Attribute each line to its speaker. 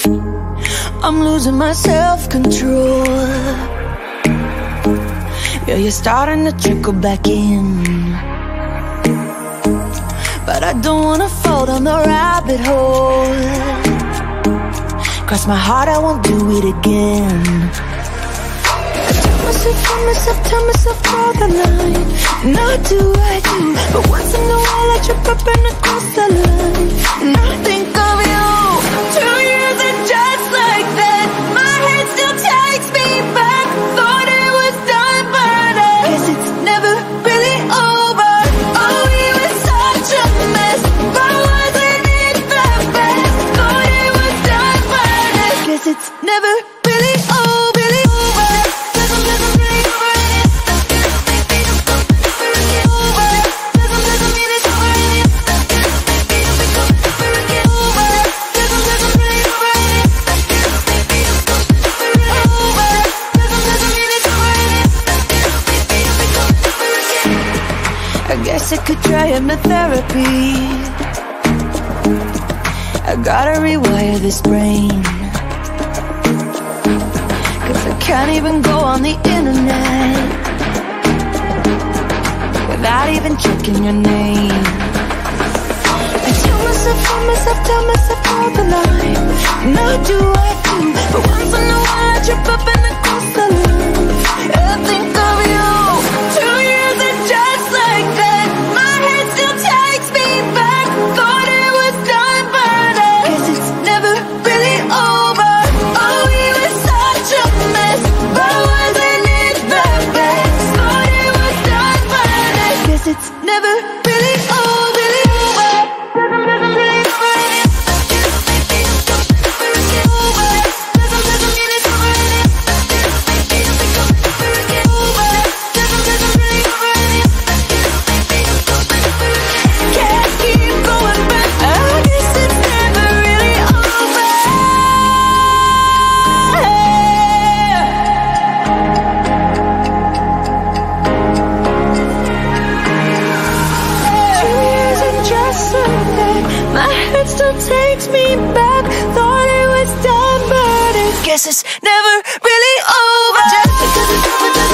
Speaker 1: I'm losing my self-control. Yeah, you're starting to trickle back in, but I don't wanna fall down the rabbit hole. Cross my heart, I won't do it again. I tell myself, draw the line. And I do, but once in a while I trip up and I cross the line. And I think of you. 2 years and just like that, my head still takes me back. Thought it was done, but I guess it's never really over. Oh, we were such a mess, but wasn't it the best? Thought it was done, but I guess it's never really over. I guess I could try hypnotherapy. I gotta rewire this brain, 'cause I can't even go on the internet without even checking your name. I tell myself, draw the line. And I do, but once in a while I trip up and I cross the line. I think of you. 2 years and just like that, my head still takes me back. Thought it was done, but I guess it's never really over. Oh, we were such a mess, but wasn't it the best? Thought it was done, but I guess it's never really over. My head still takes me back. Thought it was done, but I guess it's never really over. Just because it's over.